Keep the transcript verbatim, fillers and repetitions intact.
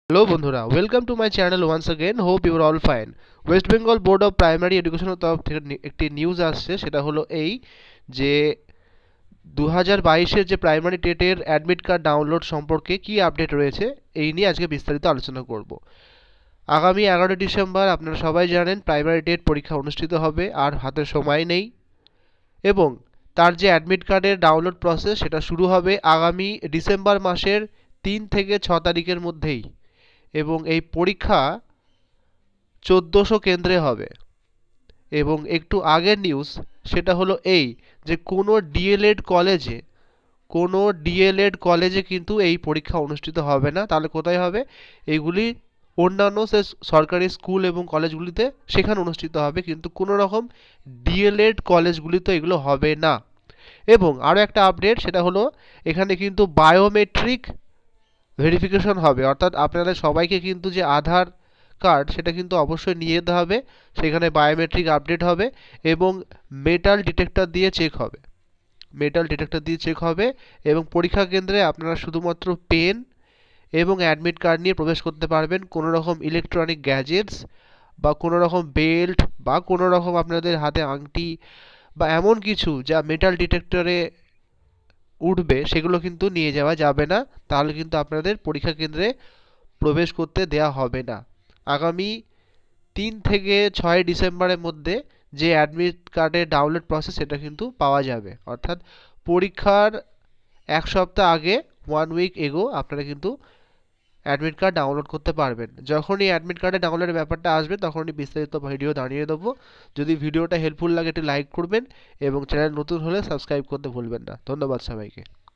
Hello বন্ধুরা, welcome to my channel once again. Hope you are all fine. West Bengal board of primary এডুকেশনের তরফ থেকে নি- একটি নিউজ আসছে, সেটা হলো এই যে দু হাজার বাইশের যে প্রাইমারি টেটের অ্যাডমিট কার্ড ডাউনলোড সম্পর্কে কি আপডেট রয়েছে, এই নিয়ে আজকে বিস্তারিত আলোচনা করব। আগামী এগারোই ডিসেম্বর আপনারা সবাই জানেন প্রাইমারি টেট পরীক্ষা অনুষ্ঠিত হবে, আর হাতে সময় নেই। এবং তার যে অ্যাডমিট কার্ডের ডাউনলোড প্রসেস সেটা শুরু হবে আগামী ডিসেম্বর মাসের তিন থেকে ছ তারিখের মধ্যেই। এবং এই পরীক্ষা চোদ্দোশো কেন্দ্রে হবে। এবং একটু আগের নিউজ সেটা হলো এই যে কোনো ডিএলএড কলেজে কোনো ডিএলএড কলেজে কিন্তু এই পরীক্ষা অনুষ্ঠিত হবে না। তাহলে কোথায় হবে? এইগুলি অন্যান্য সে সরকারি স্কুল এবং কলেজগুলিতে সেখানে অনুষ্ঠিত হবে, কিন্তু কোনো রকম ডিএলএড কলেজগুলিতে এগুলো হবে না। এবং আরও একটা আপডেট সেটা হলো এখানে কিন্তু বায়োমেট্রিক ভেরিফিকেশন হবে, অর্থাৎ আপনাদের সবাইকে কিন্তু যে আধার কার্ড সেটা কিন্তু অবশ্যই নিয়ে যেতে হবে। সেখানে বায়োমেট্রিক আপডেট হবে এবং মেটাল ডিটেক্টর দিয়ে চেক হবে মেটাল ডিটেক্টর দিয়ে চেক হবে এবং পরীক্ষা কেন্দ্রে আপনারা শুধুমাত্র পেন এবং অ্যাডমিট কার্ড নিয়ে প্রবেশ করতে পারবেন। কোনো রকম ইলেকট্রনিক গ্যাজেটস বা কোনো রকম বেল্ট বা কোনো রকম আপনাদের হাতে আংটি বা এমন কিছু যা মেটাল ডিটেক্টরে উঠবে সেগুলো কিন্তু নিয়ে যাওয়া যাবে না। তাহলে কিন্তু আপনাদের পরীক্ষা কেন্দ্রে প্রবেশ করতে দেয়া হবে না। আগামী তিন থেকে ছয় ডিসেম্বরের মধ্যে যে অ্যাডমিট কার্ডের ডাউনলোড প্রসেস সেটা কিন্তু পাওয়া যাবে, অর্থাৎ পরীক্ষার এক সপ্তাহ আগে, ওয়ান উইক এগো আপনারা কিন্তু অ্যাডমিট কার্ড ডাউনলোড করতে পারবেন। যখনই অ্যাডমিট কার্ডের ডাউনলোডের ব্যাপারটা আসবে তখনই বিস্তারিত ভিডিও দাঁড়িয়ে দেবো। যদি ভিডিওটা হেল্পফুল লাগে একটি লাইক করবেন এবং চ্যানেল নতুন হলে সাবস্ক্রাইব করতে ভুলবেন না। ধন্যবাদ সবাইকে।